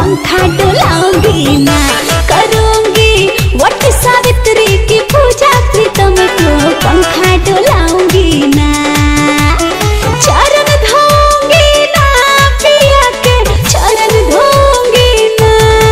पंखा डोलाऊंगी ना। करूंगी वट सावित्री की पूजा, प्रीतम को पंखा डोलाऊंगी ना। चरण धोऊंगी ना पिया के, चरण धोऊंगी ना।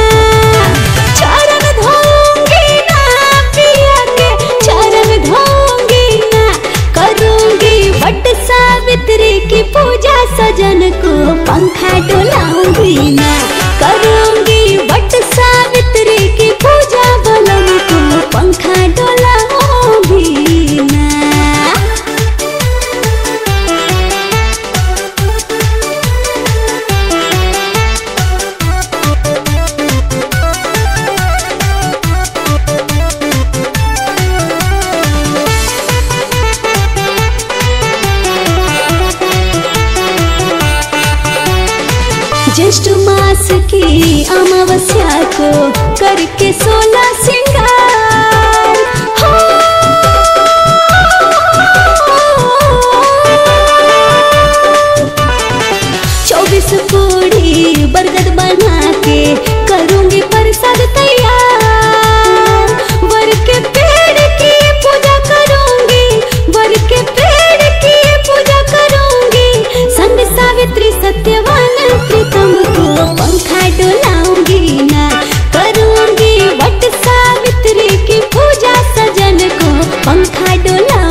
चरण धोऊंगी ना पिया के, चरण धोऊंगी ना। करूंगी वट सावित्री की पूजा, सजन को पंखा डोलाऊंगी ना। करूंगी वट सावित्री की पूजा, बलम को पंखा डोलाऊंगी ना। ज्येष्ठ मास की अमावस्या को करके 16 श्रृंगार, हो 24 पूड़ी बरगद बना के करूंगी प्रसाद तैयार। वर के पेड़ की पूजा करूंगी, वर के पेड़ की पूजा करूंगी। संग सावित्री सत्यवान प्रीतम को पंखा डोलाऊंगी ना। करूंगी वट सावित्री की पूजा, सजन को पंखा डोला